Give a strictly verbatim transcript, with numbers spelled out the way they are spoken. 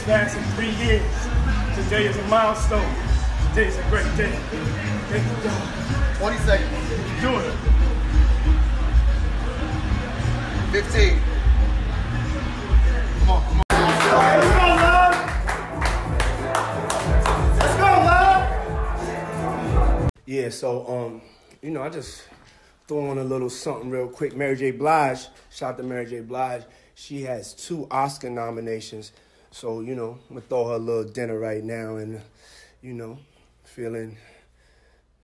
passing three years. Today is a milestone. Today is a great day. Thank you, God. twenty seconds. You're doing it. fifteen. Come on, come on. Let's go, love. Let's go, love. Yeah, so, um, you know, I just throw on a little something real quick. Mary J. Blige, shout out to Mary J. Blige. She has two Oscar nominations. So, you know, I'm going to throw her a little dinner right now and, you know, feeling